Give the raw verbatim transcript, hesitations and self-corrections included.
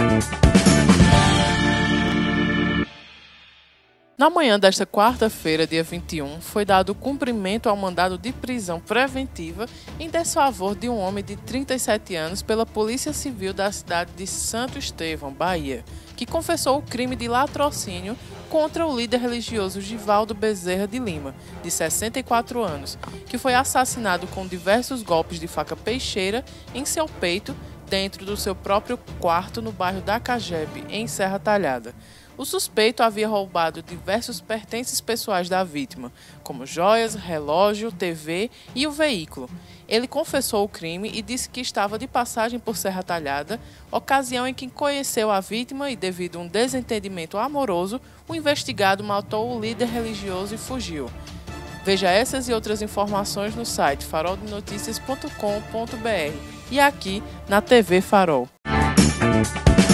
Na manhã desta quarta-feira, dia vinte e um, foi dado cumprimento ao mandado de prisão preventiva em desfavor de um homem de trinta e sete anos pela Polícia Civil da cidade de Santo Estevão, Bahia, que confessou o crime de latrocínio contra o líder religioso Givaldo Bezerra de Lima, de sessenta e quatro anos, que foi assassinado com diversos golpes de faca peixeira em seu peito, dentro do seu próprio quarto no bairro da Cagebe, em Serra Talhada. O suspeito havia roubado diversos pertences pessoais da vítima, como joias, relógio, T V e o veículo. Ele confessou o crime e disse que estava de passagem por Serra Talhada, ocasião em que conheceu a vítima e, devido a um desentendimento amoroso, o investigado matou o líder religioso e fugiu. Veja essas e outras informações no site farol de notícias ponto com ponto br e aqui na T V Farol.